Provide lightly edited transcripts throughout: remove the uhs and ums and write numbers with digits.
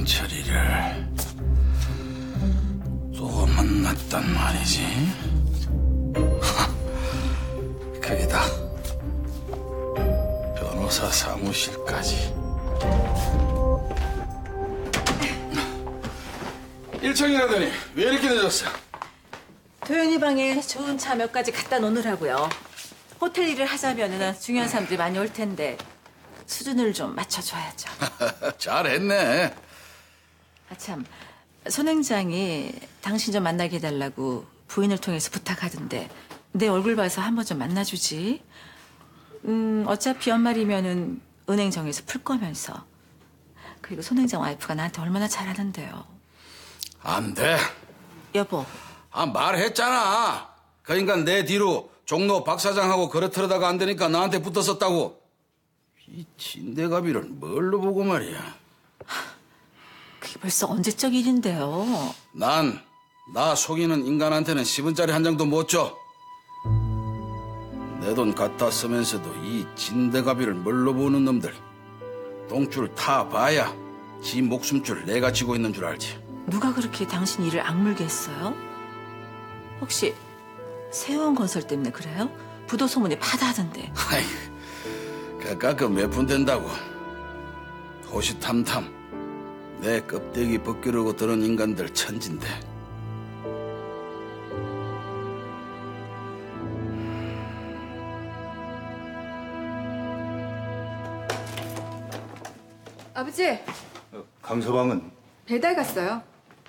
영철이를 또 만났단 말이지. 거기다 변호사 사무실까지. 일정이라더니 왜 이렇게 늦었어? 도현이 방에 좋은 차 몇 가지 갖다 놓으라고요. 호텔 일을 하자면은 중요한 사람들이 많이 올 텐데 수준을 좀 맞춰줘야죠. 잘했네. 참, 손 행장이 당신 좀 만나게 해달라고 부인을 통해서 부탁하던데 내 얼굴 봐서 한번 좀 만나주지. 어차피 연말이면은 은행 정에서 풀 거면서. 그리고 손 행장 와이프가 나한테 얼마나 잘하는데요. 안 돼. 여보. 말했잖아. 그 인간 내 뒤로 종로 박 사장하고 그러트러다가 안 되니까 나한테 붙었었다고. 이 진대가비를 뭘로 보고 말이야. 그게 벌써 언제적 일인데요. 나 속이는 인간한테는 10원짜리 한 장도 못 줘. 내 돈 갖다 쓰면서도 이 진대가비를 뭘로 보는 놈들. 똥줄 타봐야 지 목숨줄 내가 쥐고 있는 줄 알지. 누가 그렇게 당신 일을 악물게 했어요? 혹시 세원건설 때문에 그래요? 부도 소문이 파다하던데. 아이고, 가끔 몇 푼 된다고. 호시탐탐 내 껍데기 벗기려고 드는 인간들 천진데. 아버지. 강서방은? 배달 갔어요.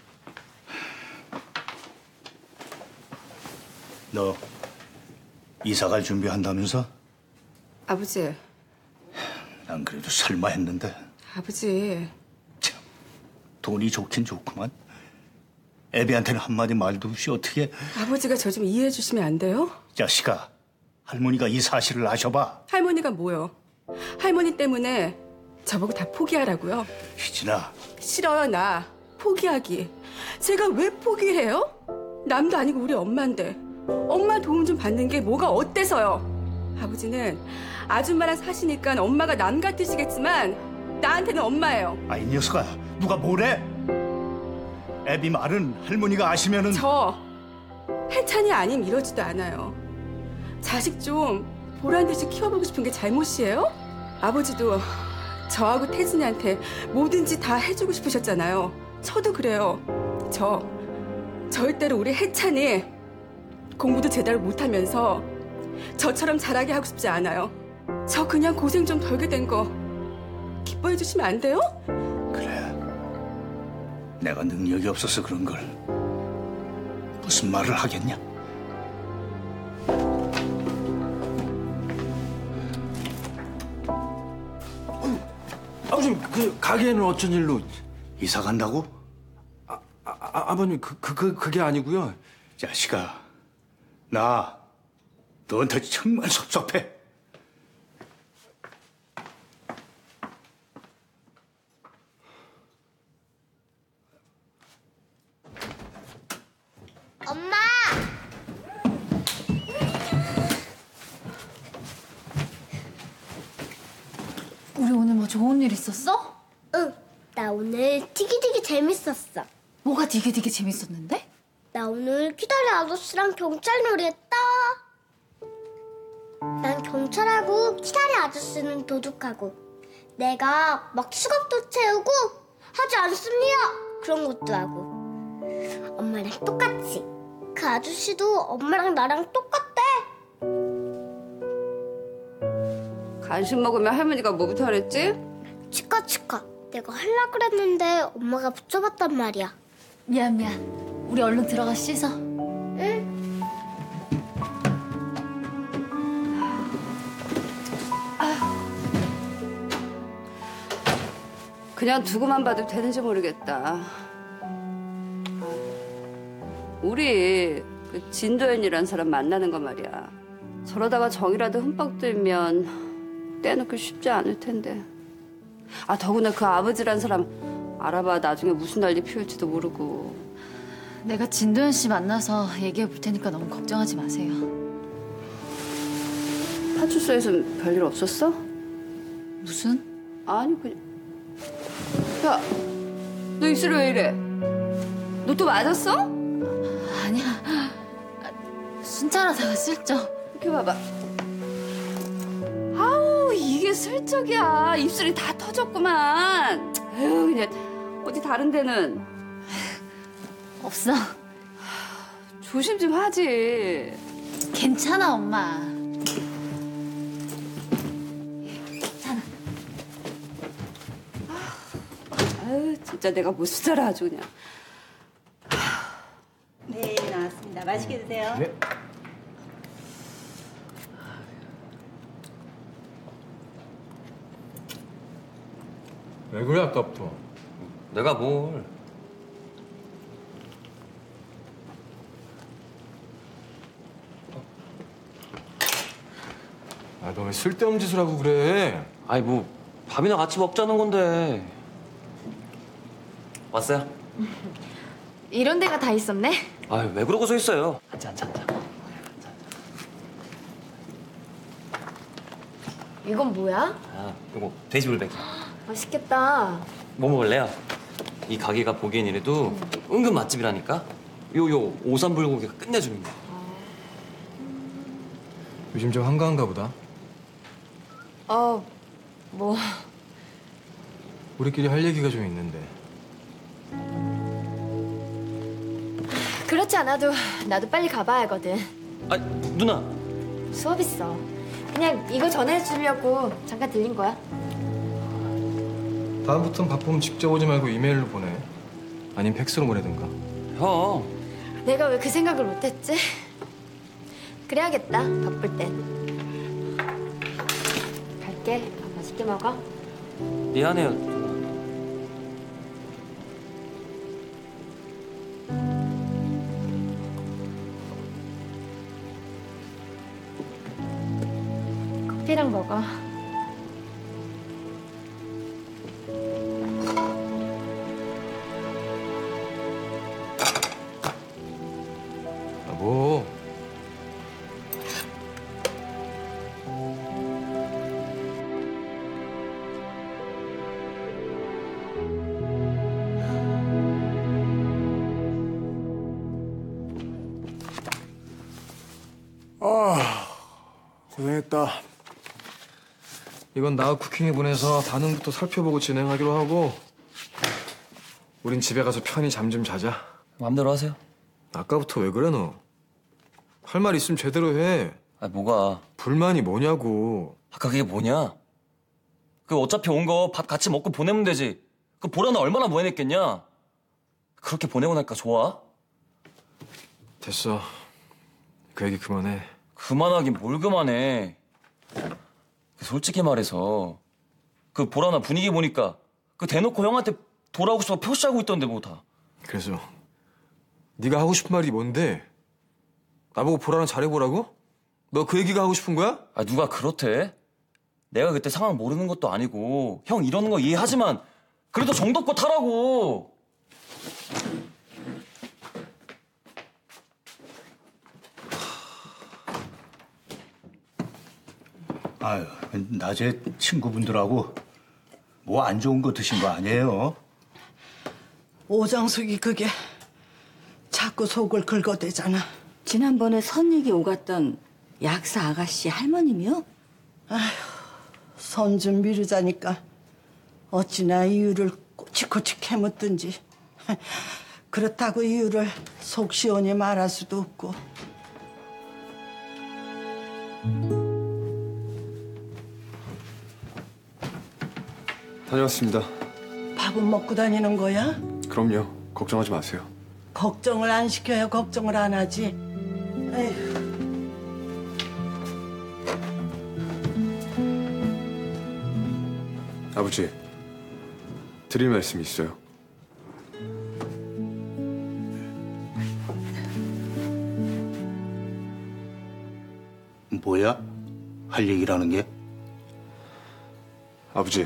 너 이사 갈 준비한다면서? 아버지. 난 그래도 설마 했는데. 아버지. 참, 돈이 좋긴 좋구만. 애비한테는 한마디 말도 없이 어떻게. 아버지가 저 좀 이해해 주시면 안 돼요? 자식아, 할머니가 이 사실을 아셔봐. 할머니가 뭐요? 할머니 때문에 저보고 다 포기하라고요? 희진아. 싫어요, 나. 포기하기. 제가 왜 포기해요? 남도 아니고 우리 엄마인데. 엄마 도움 좀 받는 게 뭐가 어때서요? 아버지는 아줌마랑 사시니까 엄마가 남 같으시겠지만 나한테는 엄마예요. 이 녀석아, 누가 뭐래? 애비 말은 할머니가 아시면은. 저 해찬이 아님 이러지도 않아요. 자식 좀 보란 듯이 키워보고 싶은 게 잘못이에요? 아버지도 저하고 태진이한테 뭐든지 다 해주고 싶으셨잖아요. 저도 그래요. 절대로 우리 해찬이 공부도 제대로 못하면서 저처럼 잘하게 하고 싶지 않아요. 저 그냥 고생 좀 덜게 된 거 기뻐해 주시면 안 돼요? 그래, 내가 능력이 없어서 그런 걸 무슨 말을 하겠냐? 아버님, 그 가게에는 어쩐 일로? 이사 간다고? 아버님, 그게 아니고요. 자식아, 나 너한테 정말 섭섭해. 엄마! 우리 오늘 뭐 좋은 일 있었어? 응, 나 오늘 되게 재밌었어. 뭐가 되게 재밌었는데? 나 오늘 기다려 아저씨랑 경찰 놀이했다. 난 경찰하고 기다려 아저씨는 도둑하고 내가 막 수갑도 채우고 하지 않습니다 그런 것도 하고 엄마랑 똑같이 그 아저씨도 엄마랑 나랑 똑같대. 간식 먹으면 할머니가 뭐부터 하랬지? 치카 내가 하려고 그랬는데 엄마가 붙여봤단 말이야. 미안. 우리 얼른 들어가 씻어. 응? 그냥 두고만 봐도 되는지 모르겠다. 우리 그 진도현이란 사람 만나는 거 말이야. 저러다가 정이라도 흠뻑 들면 떼놓기 쉽지 않을 텐데. 더구나 그 아버지란 사람 알아봐 나중에 무슨 난리 피울지도 모르고. 내가 진도현 씨 만나서 얘기해 볼 테니까 너무 걱정하지 마세요. 파출소에선 별일 없었어? 무슨? 아니 그냥. 야, 너 입술이 왜 이래? 너 또 맞았어? 아니야. 순찰하다가 슬쩍. 이렇게 봐봐. 아우, 이게 슬쩍이야. 입술이 다 터졌구만. 아유, 그냥 어디 다른 데는 없어. 조심 좀 하지. 괜찮아, 엄마. 아유, 진짜 내가 못 쓰더라 아주 그냥. 네, 나왔습니다. 맛있게 드세요. 네. 왜 그래 아까부터? 내가 뭘? 아, 너 왜 쓸데없는 짓을 하고 그래? 아니 뭐 밥이나 같이 먹자는 건데. 왔어요? 이런 데가 다 있었네? 아유 왜 그러고 서 있어요? 앉아. 이건 뭐야? 아 이거 돼지불백이. 맛있겠다. 뭐 먹을래요? 이 가게가 보기엔 이래도 은근 맛집이라니까. 요 오삼불고기가 끝내줍니다. 요즘 좀 한가한가 보다. 뭐 우리끼리 할 얘기가 좀 있는데. 그렇지 않아도 나도 빨리 가봐야 하거든. 아 누나. 수업 있어. 그냥 이거 전해주려고 잠깐 들린 거야. 다음부턴 바쁘면 직접 오지 말고 이메일로 보내. 아니면 팩스로 보내든가. 형. 내가 왜 그 생각을 못했지? 그래야겠다, 바쁠 땐. 갈게. 맛있게 먹어. 미안해요. 누나. 커피랑 먹어. 아, 뭐. 고생했다. 이건 나가 쿠킹에 보내서 반응부터 살펴보고 진행하기로 하고 우린 집에 가서 편히 잠 좀 자자. 마음대로 하세요. 아까부터 왜 그래 너? 할 말 있으면 제대로 해. 아 뭐가? 불만이 뭐냐고. 아까 그게 뭐냐? 그 어차피 온 거 밥 같이 먹고 보내면 되지. 그 보라는 얼마나 무해냈겠냐? 그렇게 보내고 나니까 좋아? 됐어. 그 얘기 그만해. 그만하긴 뭘 그만해. 솔직히 말해서 그 보라나 분위기 보니까 그 대놓고 형한테 돌아오고 싶어 표시하고 있던데 뭐 다. 그래서 네가 하고 싶은 말이 뭔데? 나보고 보라는 잘해보라고? 너 그 얘기가 하고 싶은 거야? 아 누가 그렇대? 내가 그때 상황 모르는 것도 아니고 형 이러는 거 이해하지만 그래도 정도껏 하라고. 아유, 낮에 친구분들하고 뭐 안 좋은 거 드신 거 아니에요? 오장숙이 그게 자꾸 속을 긁어대잖아. 지난번에 선익이 오갔던 약사 아가씨 할머님이요? 선 좀 미루자니까 어찌나 이유를 꼬치꼬치 캐묻든지. 그렇다고 이유를 속 시원히 말할 수도 없고. 다녀왔습니다. 밥은 먹고 다니는 거야? 그럼요. 걱정하지 마세요. 걱정을 안 시켜야 걱정을 안 하지. 에휴. 아버지, 드릴 말씀이 있어요. 뭐야? 할 얘기라는 게? 아버지,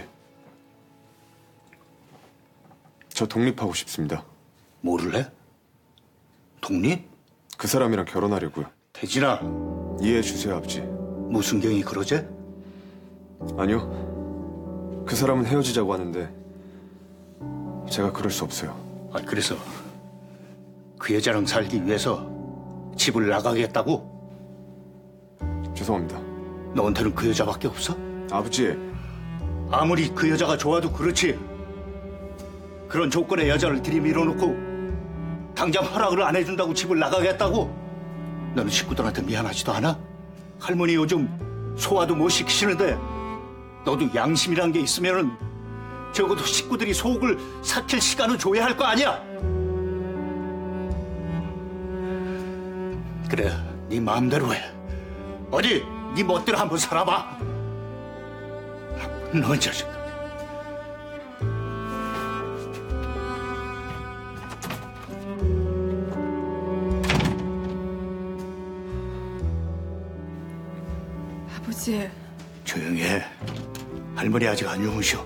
저 독립하고 싶습니다. 뭐를 해? 독립? 그 사람이랑 결혼하려고요. 태진아, 이해해 주세요, 아버지. 무슨 경이 그러지? 아니요. 그 사람은 헤어지자고 하는데 제가 그럴 수 없어요. 아, 그래서 그 여자랑 살기 위해서 집을 나가겠다고? 죄송합니다. 너한테는 그 여자밖에 없어? 아버지. 아무리 그 여자가 좋아도 그렇지. 그런 조건의 여자를 들이밀어놓고 당장 허락을 안 해준다고 집을 나가겠다고? 너는 식구들한테 미안하지도 않아? 할머니 요즘 소화도 못 시키시는데 너도 양심이란 게 있으면은 적어도 식구들이 속을 삭힐 시간은 줘야 할 거 아니야? 그래, 네 마음대로 해. 어디 네 멋대로 한번 살아봐. 너 자식. 아버지. 조용히 해. 할머니 아직 안 주무셔.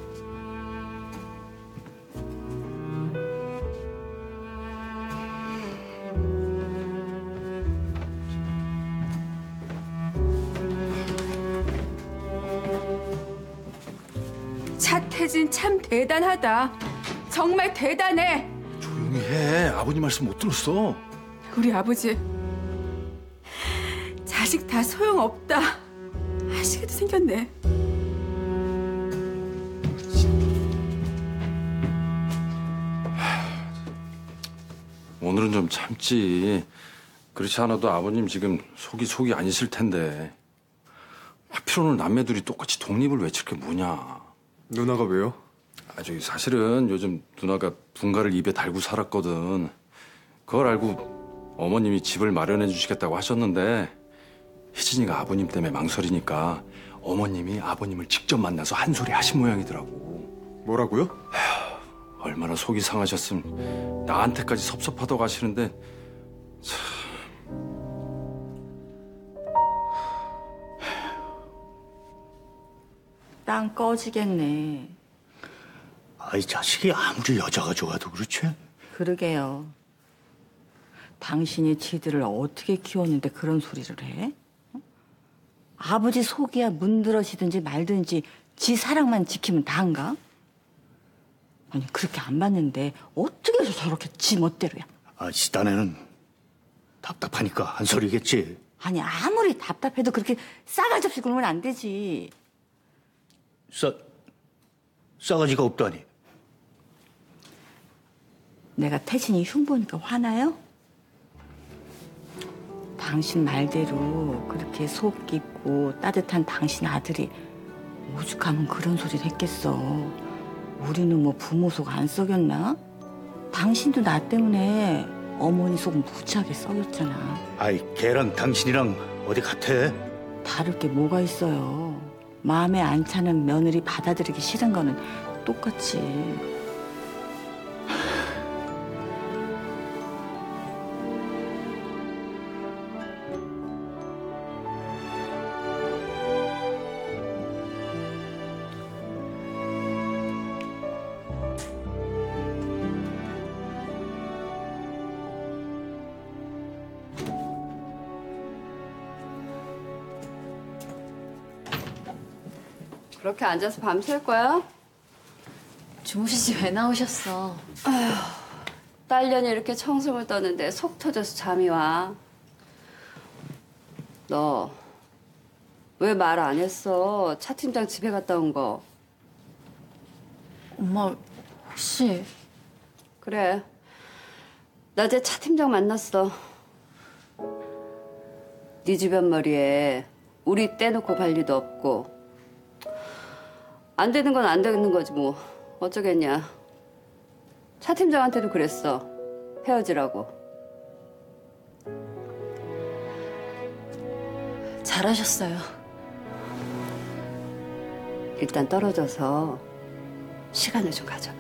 차태진 참 대단하다. 정말 대단해. 조용히 해. 아버님 말씀 못 들었어. 우리 아버지 자식 다 소용없다 하시게도 생겼네. 오늘은 좀 참지. 그렇지 않아도 아버님 지금 속이 아니실 텐데. 하필 오늘 남매둘이 똑같이 독립을 외칠 게 뭐냐. 누나가 왜요? 저기 사실은 요즘 누나가 분가를 입에 달고 살았거든. 그걸 알고 어머님이 집을 마련해 주시겠다고 하셨는데 희진이가 아버님 때문에 망설이니까 어머님이 아버님을 직접 만나서 한 소리 하신 모양이더라고. 뭐라고요? 얼마나 속이 상하셨음. 나한테까지 섭섭하다고 하시는데 참. 땅 꺼지겠네. 아이 자식이 아무리 여자가 좋아도 그렇지? 그러게요. 당신이 지들을 어떻게 키웠는데 그런 소리를 해? 아버지 속이야 문드러지든지 말든지 지 사랑만 지키면 다인가? 아니 그렇게 안 봤는데 어떻게 해서 저렇게 지 멋대로야? 아, 시단에는 답답하니까 한 소리겠지. 아니 아무리 답답해도 그렇게 싸가지 없이 굴면 안 되지. 싸가지가 없다니. 내가 태진이 흉보니까 화나요? 당신 말대로 그렇게 속 깊고 따뜻한 당신 아들이 오죽하면 그런 소리를 했겠어. 우리는 뭐 부모 속 안 썩였나? 당신도 나 때문에 어머니 속 무지하게 썩였잖아. 아이, 걔랑 당신이랑 어디 같아? 다를 게 뭐가 있어요. 마음에 안 차는 며느리 받아들이기 싫은 거는 똑같이. 그렇게 앉아서 밤샐 거야? 주무시지 왜 나오셨어? 딸년이 이렇게 청승을 떠는데 속 터져서 잠이 와. 너 왜 말 안 했어? 차 팀장 집에 갔다 온 거. 엄마 혹시 그래. 낮에 차 팀장 만났어. 네 주변 머리에 우리 떼놓고 갈 리도 없고 안 되는 건 안 되는 거지 뭐 어쩌겠냐. 차 팀장한테도 그랬어. 헤어지라고. 잘하셨어요. 일단 떨어져서 시간을 좀 가져봐.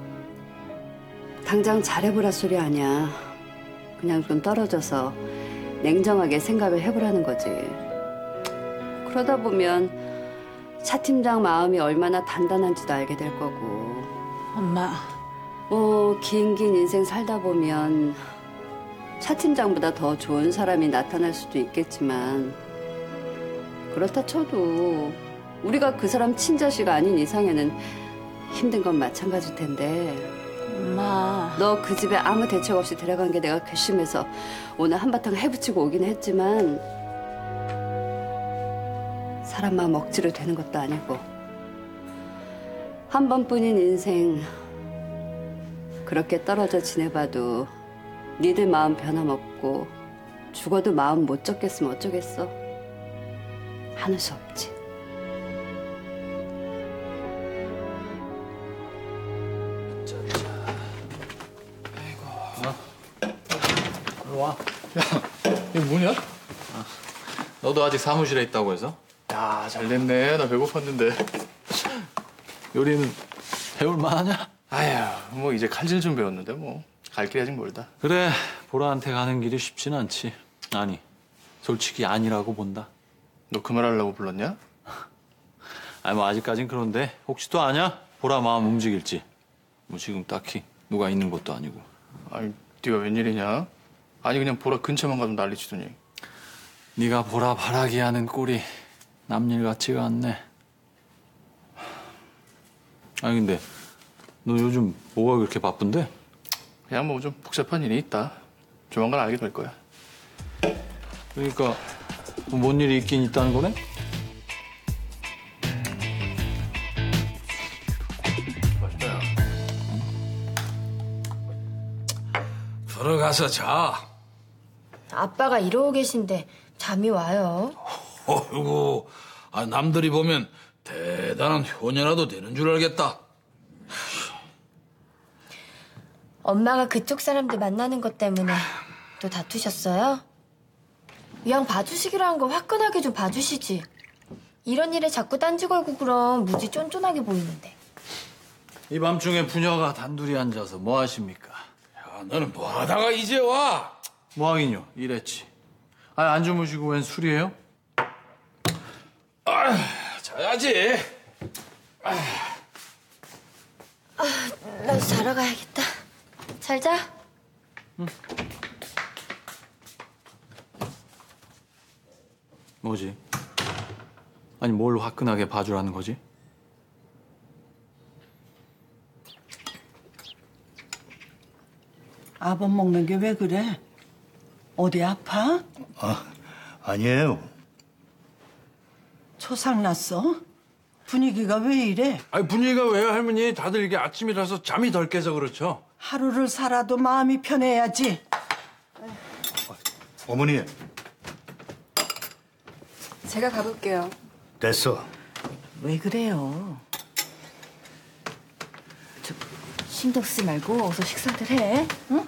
당장 잘해보라 소리 아니야. 그냥 좀 떨어져서 냉정하게 생각을 해보라는 거지. 그러다 보면 차 팀장 마음이 얼마나 단단한지도 알게 될 거고. 엄마. 뭐 긴 인생 살다 보면 차 팀장보다 더 좋은 사람이 나타날 수도 있겠지만 그렇다 쳐도 우리가 그 사람 친자식 아닌 이상에는 힘든 건 마찬가지일 텐데 엄마. 너 그 집에 아무 대책 없이 데려간 게 내가 괘씸해서 오늘 한바탕 해붙이고 오긴 했지만 사람 마음 억지로 되는 것도 아니고 한 번뿐인 인생 그렇게 떨어져 지내봐도 니들 마음 변함없고 죽어도 마음 못 접겠으면 어쩌겠어. 하는 수 없지. 이거 뭐냐? 너도 아직 사무실에 있다고 해서? 야, 잘 됐네. 나 배고팠는데. 요리는 배울 만하냐? 아휴, 뭐 이제 칼질 좀 배웠는데 뭐. 갈 길이 아직 멀다. 그래, 보라한테 가는 길이 쉽진 않지. 아니, 솔직히 아니라고 본다. 너 그 말 하려고 불렀냐? 아니 뭐 아직까진 그런데 혹시 또 아냐? 보라 마음 움직일지. 뭐 지금 딱히 누가 있는 것도 아니고. 아니, 네가 웬일이냐? 아니 그냥 보라 근처만 가도 난리치더니. 네가 보라 바라게 하는 꼴이 남일 같지가 않네. 아니 근데 너 요즘 뭐가 그렇게 바쁜데? 그냥 뭐 좀 복잡한 일이 있다. 조만간 알게 될 거야. 그러니까 뭔 일이 있긴 있다는 거네? 들어가서 자. 아빠가 이러고 계신데 잠이 와요. 어이구, 남들이 보면 대단한 효녀라도 되는 줄 알겠다. 엄마가 그쪽 사람들 만나는 것 때문에 또 다투셨어요? 이왕 봐주시기로 한 거 화끈하게 좀 봐주시지. 이런 일에 자꾸 딴지 걸고 그럼 무지 쫀쫀하게 보이는데. 이 밤중에 부녀가 단둘이 앉아서 뭐 하십니까? 야, 너는 뭐 하다가 이제 와? 뭐 하긴요, 이랬지. 아니 안 주무시고 웬 술이에요? 자야지. 나도 자러 가야겠다. 잘 자. 뭐지? 아니 뭘 화끈하게 봐주라는 거지? 아범 먹는 게 왜 그래? 어디 아파? 아니에요. 초상 났어? 분위기가 왜 이래? 아니 분위기가 왜요 할머니? 다들 이게 아침이라서 잠이 덜 깨서 그렇죠. 하루를 살아도 마음이 편해야지. 어머니, 제가 가볼게요. 됐어. 왜 그래요? 신경 쓰지 말고 어서 식사들 해. 응?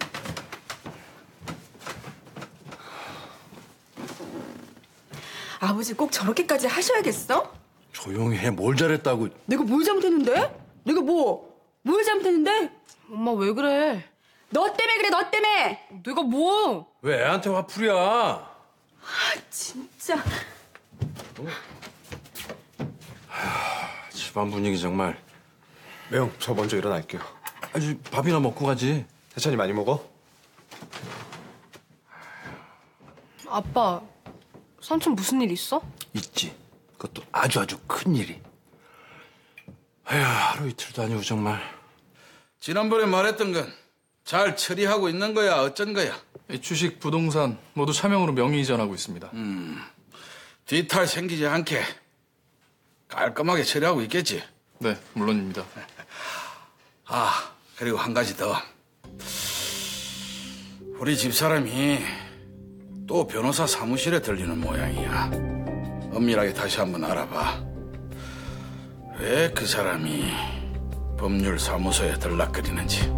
아버지 꼭 저렇게까지 하셔야겠어? 조용히 해. 뭘 잘했다고. 내가 뭘 잘못했는데? 내가 뭘 잘못했는데? 엄마 왜 그래? 너 때문에 그래, 너 때문에! 내가 뭐? 왜 애한테 화풀이야? 진짜. 집안 분위기 정말. 매형, 저 먼저 일어날게요. 아주 밥이나 먹고 가지. 대찬이 많이 먹어? 아빠, 삼촌 무슨 일 있어? 있지. 그것도 아주 큰 일이. 아휴, 하루 이틀도 아니고 정말. 지난번에 말했던 건 잘 처리하고 있는 거야? 어쩐 거야? 이 주식, 부동산 모두 차명으로 명의 이전하고 있습니다. 뒤탈 생기지 않게 깔끔하게 처리하고 있겠지? 네, 물론입니다. 그리고 한 가지 더. 우리 집사람이 또 변호사 사무실에 들리는 모양이야. 엄밀하게 다시 한번 알아봐. 왜 그 사람이 법률 사무소에 들락거리는지.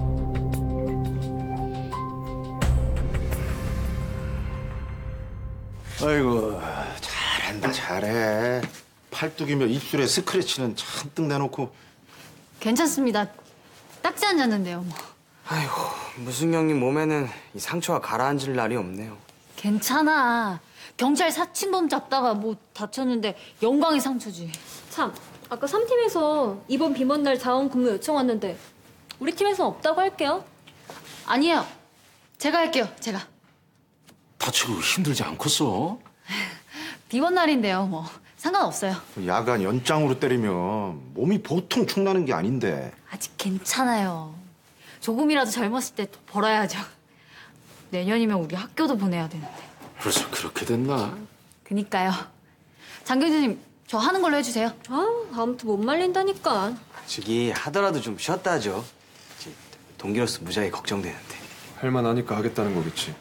아이고, 잘한다, 잘해. 팔뚝이며 입술에 스크래치는 잔뜩 내놓고. 괜찮습니다. 딱지 앉았는데요, 뭐. 아이고, 무슨 형님 몸에는 이 상처가 가라앉을 날이 없네요. 괜찮아. 경찰 사친범 잡다가 뭐 다쳤는데 영광의 상처지. 참, 아까 3팀에서 이번 비먼 날 자원 근무 요청 왔는데 우리 팀에서 없다고 할게요. 아니에요. 제가 할게요, 제가. 다치고 힘들지 않겠어? 비번 날인데요, 뭐. 상관없어요. 야간 연장으로 때리면 몸이 보통 축나는 게 아닌데. 아직 괜찮아요. 조금이라도 젊었을 때 벌어야죠. 내년이면 우리 학교도 보내야 되는데. 벌써 그렇게 됐나? 그니까요. 장 교수님, 저 하는 걸로 해주세요. 다음부터 못 말린다니까. 저기 하더라도 좀 쉬었다 하죠. 동기로서 무지하게 걱정되는데. 할만하니까 하겠다는 거겠지.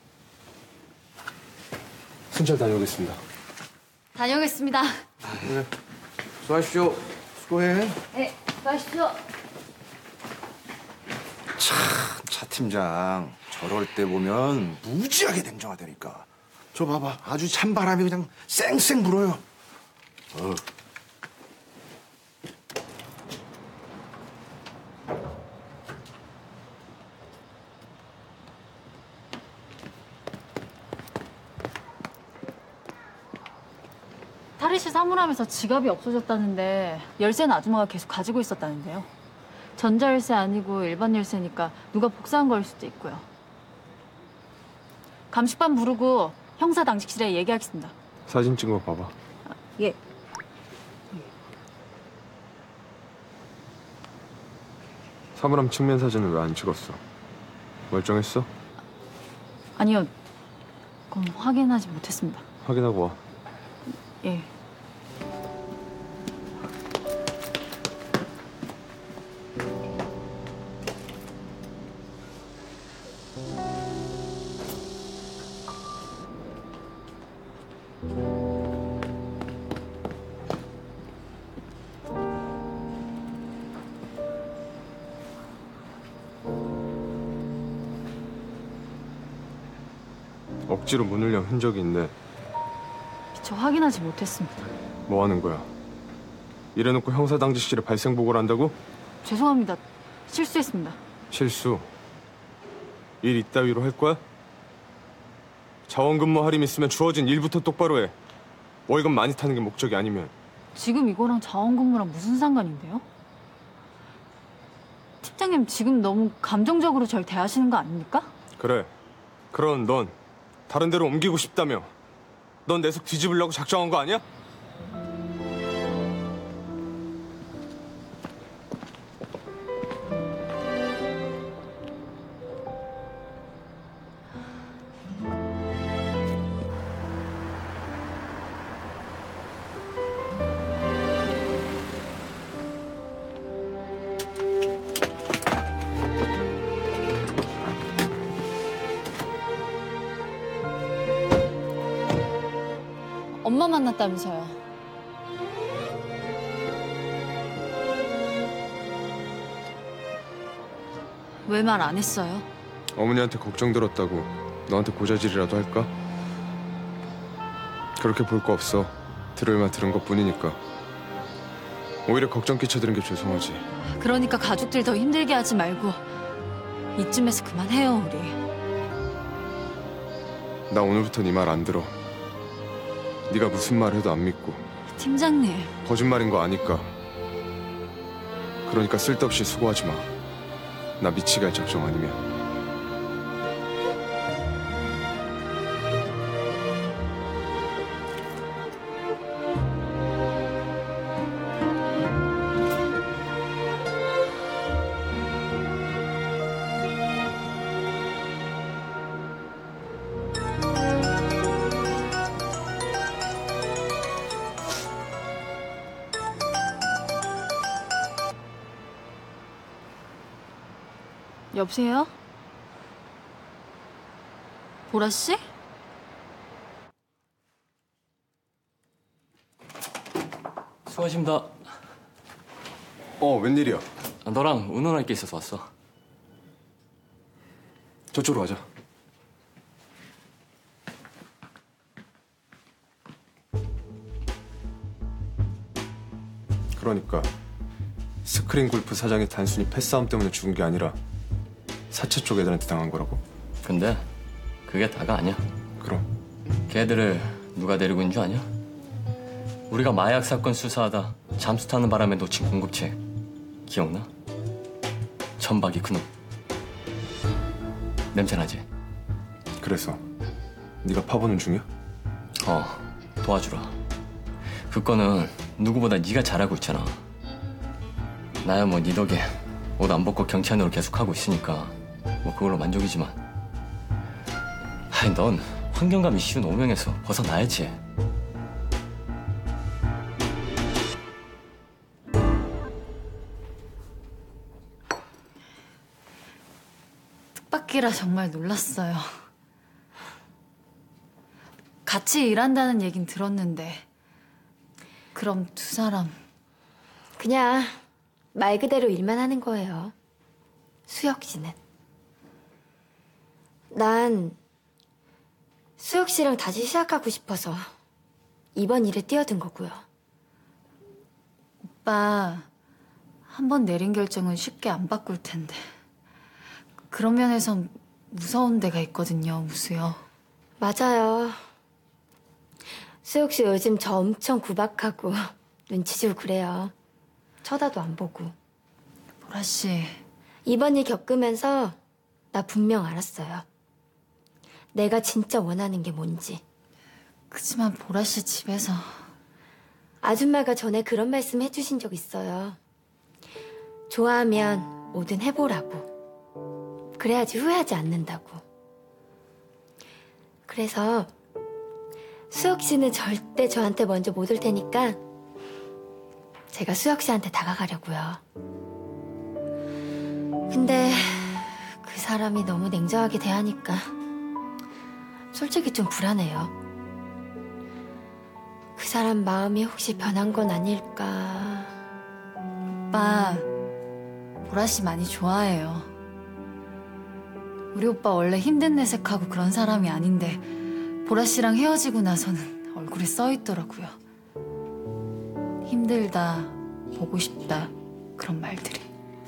순찰 다녀오겠습니다. 다녀오겠습니다. 네. 수고하십시오. 수고해. 네, 수고하십시오. 차 팀장 저럴 때 보면 무지하게 냉정하다니까. 저 봐봐, 아주 찬바람이 그냥 쌩쌩 불어요. 탈의실 사물함에서 지갑이 없어졌다는데 열쇠는 아줌마가 계속 가지고 있었다는데요. 전자열쇠 아니고 일반 열쇠니까 누가 복사한 걸 수도 있고요. 감식반 부르고 형사 당직실에 얘기하겠습니다. 사진 찍은 거 봐봐. 예. 사물함 측면 사진을 왜 안 찍었어? 멀쩡했어? 아니요. 그건 확인하지 못했습니다. 확인하고 와. 예. 억지로 문을 연 흔적이 있네. 저 확인하지 못했습니다. 뭐 하는 거야? 이래놓고 형사당직실에 발생 보고를 한다고? 죄송합니다. 실수했습니다. 실수. 일 이따위로 할 거야? 자원근무 할인 있으면 주어진 일부터 똑바로 해. 월급 많이 타는 게 목적이 아니면. 지금 이거랑 자원근무랑 무슨 상관인데요? 팀장님 지금 너무 감정적으로 절 대하시는 거 아닙니까? 그래. 그런 넌 다른 데로 옮기고 싶다며. 넌 내 속 뒤집으려고 작정한 거 아니야? 엄마 만났다면서요. 왜 말 안 했어요? 어머니한테 걱정 들었다고 너한테 고자질이라도 할까? 그렇게 볼 거 없어. 들을만 들은 것뿐이니까. 오히려 걱정 끼쳐드린 게 죄송하지. 그러니까 가족들 더 힘들게 하지 말고 이쯤에서 그만해요, 우리. 나 오늘부터 네 말 안 들어. 네가 무슨 말 해도 안 믿고. 팀장님. 거짓말인 거 아니까. 그러니까 쓸데없이 수고하지 마. 나 미치게 할 작정 아니면. 여보세요? 보라 씨? 수고하십니다. 웬일이야? 너랑 의논할 게 있어서 왔어. 저쪽으로 가자. 그러니까 스크린 골프 사장이 단순히 패싸움 때문에 죽은 게 아니라 사채 쪽 애들한테 당한 거라고? 근데 그게 다가 아니야. 그럼? 걔들을 누가 데리고 있는 줄 아냐? 우리가 마약 사건 수사하다 잠수 타는 바람에 놓친 공급체 기억나? 천박이 그놈. 냄새나지? 그래서 네가 파보는 중이야? 도와주라. 그 건은 누구보다 네가 잘하고 있잖아. 나야 뭐 네 덕에 옷 안 벗고 경찰으로 계속하고 있으니까 뭐 그걸로 만족이지만 아니 넌 환경감 이슈 오명에서 벗어나야지. 뜻밖이라 정말 놀랐어요. 같이 일한다는 얘긴 들었는데 그럼 두 사람 그냥 말 그대로 일만 하는 거예요. 수혁 씨는. 난 수혁 씨랑 다시 시작하고 싶어서 이번 일에 뛰어든 거고요. 오빠 한 번 내린 결정은 쉽게 안 바꿀 텐데 그런 면에선 무서운 데가 있거든요, 무수요. 맞아요. 수혁 씨 요즘 저 엄청 구박하고 눈치 주고 그래요. 쳐다도 안 보고. 보라 씨. 이번 일 겪으면서 나 분명 알았어요. 내가 진짜 원하는 게 뭔지. 그치만 보라 씨 집에서 아줌마가 전에 그런 말씀 해주신 적 있어요. 좋아하면 뭐든 해보라고. 그래야지 후회하지 않는다고. 그래서 수혁 씨는 절대 저한테 먼저 못 올 테니까 제가 수혁 씨한테 다가가려고요. 근데 그 사람이 너무 냉정하게 대하니까 솔직히 좀 불안해요. 그 사람 마음이 혹시 변한 건 아닐까. 오빠 보라 씨 많이 좋아해요. 우리 오빠 원래 힘든 내색하고 그런 사람이 아닌데 보라 씨랑 헤어지고 나서는 얼굴에 써 있더라고요. 힘들다, 보고 싶다 그런 말들이.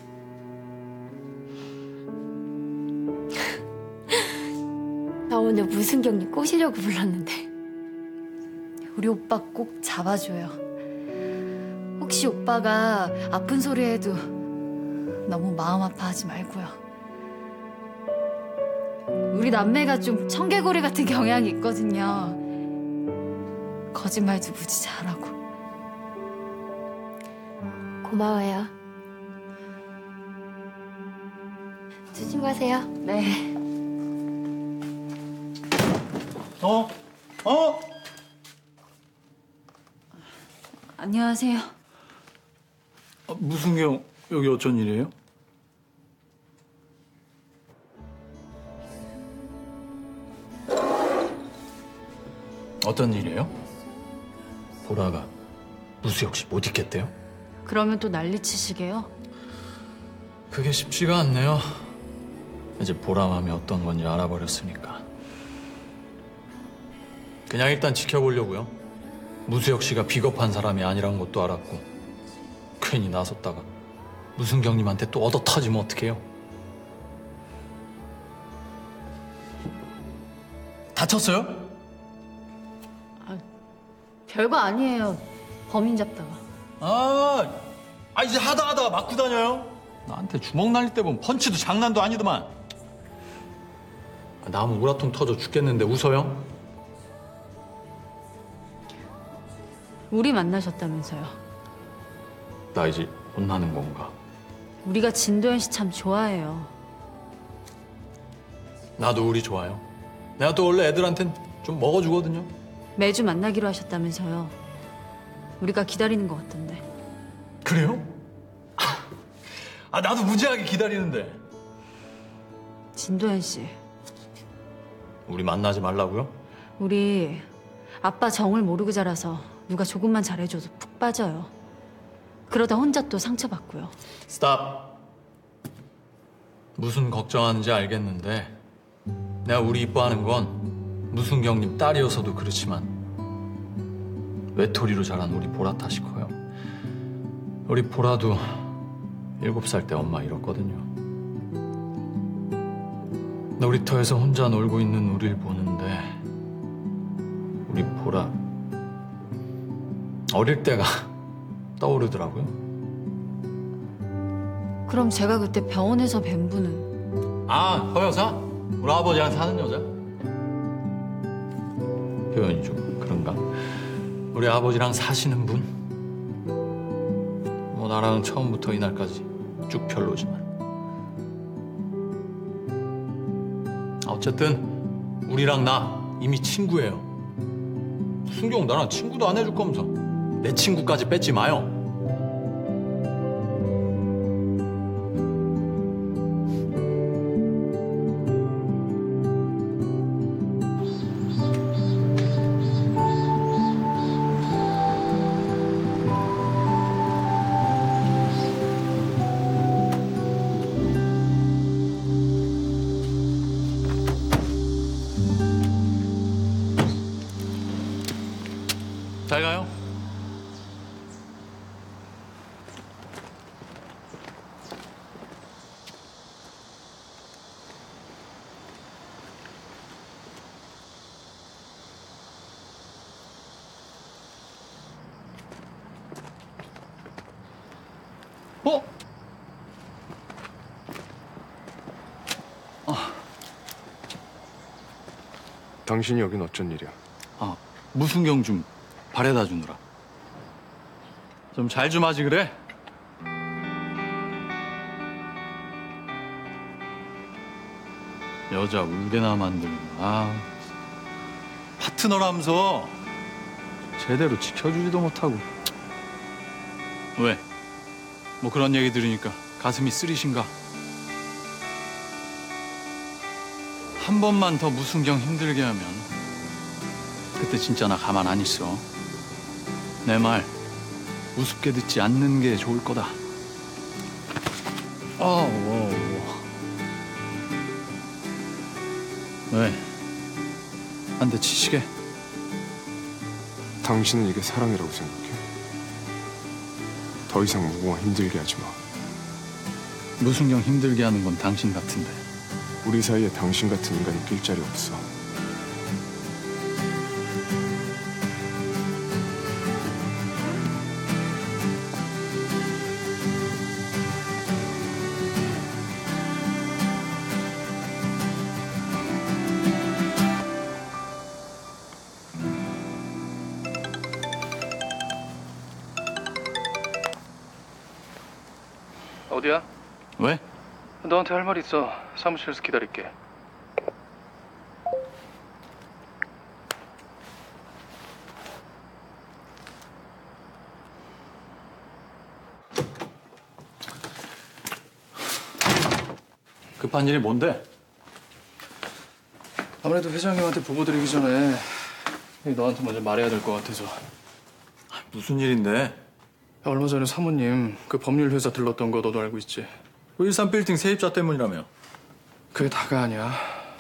나 오늘 무순경님 꼬시려고 불렀는데 우리 오빠 꼭 잡아줘요. 혹시 오빠가 아픈 소리 해도 너무 마음 아파하지 말고요. 우리 남매가 좀 청개구리 같은 경향이 있거든요. 거짓말도 무지 잘하고. 고마워요. 조심하세요. 네. 안녕하세요. 무순경 여기 어쩐 일이에요? 어떤 일이에요? 보라가 무수혁 씨 못 있겠대요? 그러면 또 난리치시게요? 그게 쉽지가 않네요. 이제 보라 마음이 어떤 건지 알아버렸으니까. 그냥 일단 지켜보려고요. 무수혁 씨가 비겁한 사람이 아니란 것도 알았고 괜히 나섰다가 무순경님한테 또 얻어 터지면 어떡해요? 다쳤어요? 별거 아니에요. 범인 잡다가. 이제 하다 맞고 다녀요? 나한테 주먹 날릴 때 보면 펀치도 장난도 아니더만. 나무 우라통 터져 죽겠는데 웃어요? 우리 만나셨다면서요. 나 이제 혼나는 건가? 우리가 진도현 씨 참 좋아해요. 나도 우리 좋아요. 내가 또 원래 애들한텐 좀 먹어주거든요. 매주 만나기로 하셨다면서요. 우리가 기다리는 것 같던데. 그래요? 나도 무지하게 기다리는데. 진도현 씨. 우리 만나지 말라고요? 우리 아빠 정을 모르고 자라서 누가 조금만 잘해줘도 푹 빠져요. 그러다 혼자 또 상처받고요. 스탑. 무슨 걱정하는지 알겠는데 내가 우리 이뻐하는 건 무순경님 딸이어서도 그렇지만 외톨이로 자란 우리 보라 탓이 커요. 우리 보라도 7살 때 엄마 잃었거든요. 놀이터에서 혼자 놀고 있는 우릴 보는데 우리 보라 어릴 때가 떠오르더라고요. 그럼 제가 그때 병원에서 뵌 분은? 허 여사? 우리 아버지랑 사는 여자? 표현이 좀 그런가? 우리 아버지랑 사시는 분? 뭐 나랑은 처음부터 이날까지 쭉 별로지만 어쨌든 우리랑 나 이미 친구예요. 무순경 나랑 친구도 안 해줄 거면서 내 친구까지 뺏지 마요. 잘 가요. 어? 당신이 여긴 어쩐 일이야? 무순경 좀 바래다 주느라. 좀 잘 좀 하지 그래? 여자 울게나 만들고. 파트너라면서 제대로 지켜주지도 못하고. 왜? 뭐 그런 얘기 들으니까 가슴이 쓰리신가? 한 번만 더 무순경 힘들게 하면 그때 진짜 나 가만 안 있어. 내 말 우습게 듣지 않는 게 좋을 거다. 왜? 한 대 치시게? 당신은 이게 사랑이라고 생각해? 더 이상 무궁화 힘들게 하지 마. 무순경 힘들게 하는 건 당신 같은데. 우리 사이에 당신 같은 인간이 낄 자리 없어. 어디야? 왜? 너한테 할 말 있어. 사무실에서 기다릴게. 급한 일이 뭔데? 아무래도 회장님한테 보고 드리기 전에 너한테 먼저 말해야 될 것 같아서. 무슨 일인데? 얼마 전에 사모님 그 법률 회사 들렀던 거 너도 알고 있지? 그 13빌딩 세입자 때문이라며. 그게 다가 아니야.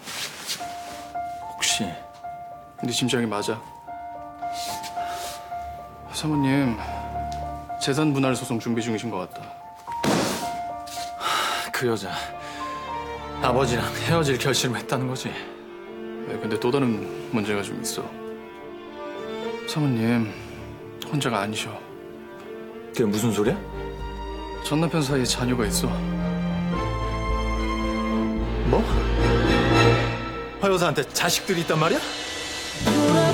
혹시 네 짐작이 맞아. 사모님 재산 분할 소송 준비 중이신 것 같다. 그 여자 아버지랑 헤어질 결심을 했다는 거지? 네, 근데 또 다른 문제가 좀 있어. 사모님 혼자가 아니셔. 그게 무슨 소리야? 전 남편 사이에 자녀가 있어. 뭐? 허 여사한테 자식들이 있단 말이야?